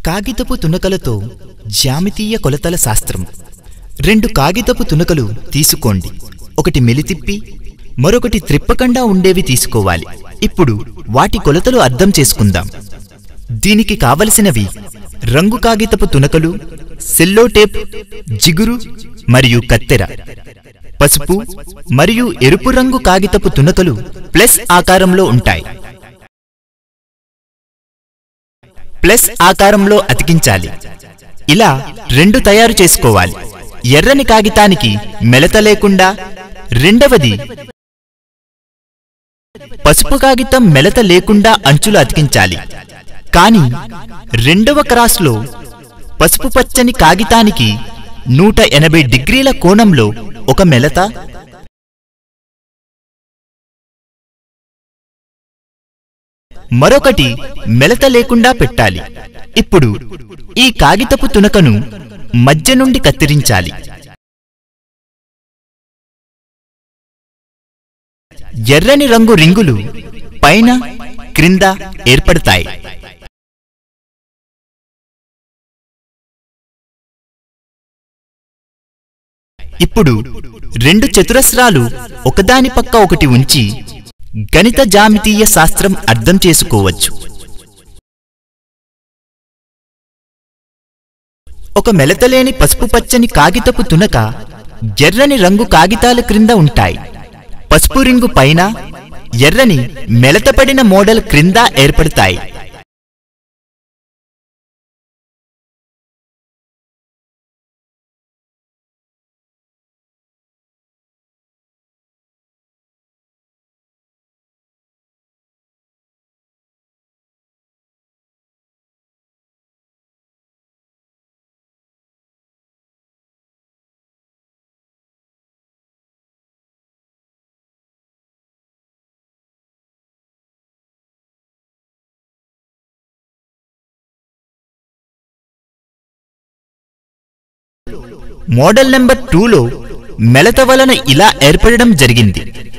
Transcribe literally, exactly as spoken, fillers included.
కాగితపు తునకలతో జ్యామితీయ కొలతల శాస్త్రం. రెండు కాగితపు తునకలు తీసుకోండి. ఒకటి మెలితిప్పి మరొకటి త్రిప్పకుండా ఉండేవి తీసుకోవాలి. ఇప్పుడు వాటి కొలతలు అర్థం చేసుకుందాం. దీనికి కావలసినవి రంగు కాగితపు తునకలు, సెల్లో టేప్, జిగురు మరియు కత్తెర. పసుపు మరియు ఎరుపు రంగు కాగితపు తునకలు ప్లస్ ఆకారంలో ఉంటాయి. ప్లస్ ఆకారంలో అతికించాలి. ఇలా రెండు తయారు చేసుకోవాలి. ఎర్రని కాగితానికి మెలత లేకుండా, రెండవది పసుపు కాగితం మెలత లేకుండా అంచులు అతికించాలి. కానీ రెండవ క్రాస్లో పసుపు పచ్చని కాగితానికి నూట ఎనభై డిగ్రీల కోణంలో ఒక మెలత, మరొకటి మెలత లేకుండా పెట్టాలి. ఇప్పుడు ఈ కాగితపు తునకను మధ్య నుండి కత్తిరించాలి. ఎర్రని రంగు రింగులు పైన క్రింద ఏర్పడతాయి. ఇప్పుడు రెండు చతురస్రాలు ఒకదాని పక్క ఒకటి ఉంచి గణిత జామితీయ శాస్త్రం అర్థం చేసుకోవచ్చు. ఒక మెలతలేని పసుపు పచ్చని కాగితపు తునక ఎర్రని రంగు కాగితాల క్రింద ఉంటాయి. పసుపు రింగు పైన ఎర్రని మెలతపడిన మోడల్ క్రింద ఏర్పడతాయి. మోడల్ నెంబర్ టూలో మెలత వలన ఇలా ఏర్పడడం జరిగింది.